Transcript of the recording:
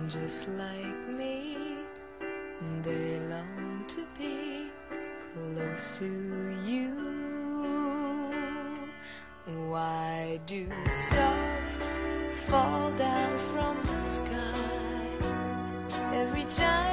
just like me, they long to be close to you. Why do stars fall down from the sky every time